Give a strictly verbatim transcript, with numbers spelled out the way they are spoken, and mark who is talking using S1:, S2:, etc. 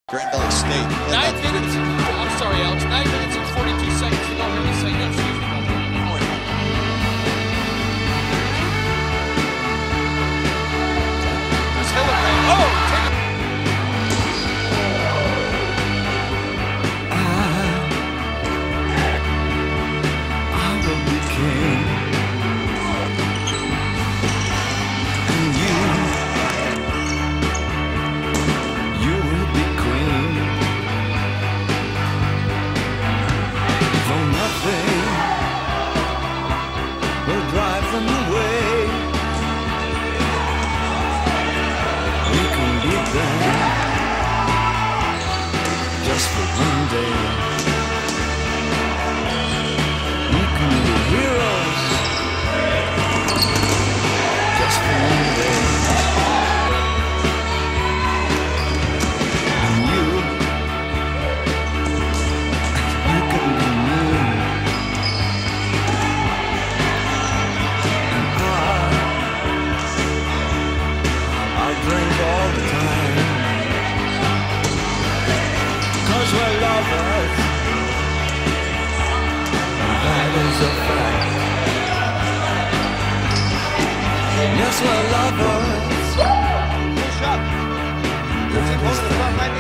S1: Grand Valley State.
S2: Nine minutes, I'm sorry, Alex, nine minutes and forty-two seconds to go here in the second. Excuse me, brother. There's Hillebrand. Oh, take it.
S3: I, I will be king, and you, you will be queen. Though nothing will drive them away, we can beat them just for one day. We can be heroes just for one day. And you, you can be me. And I, I drink all the time, 'cause we're lovers, and that is a fact. Yes, we're lovers.
S1: Push up.
S3: That is a fact.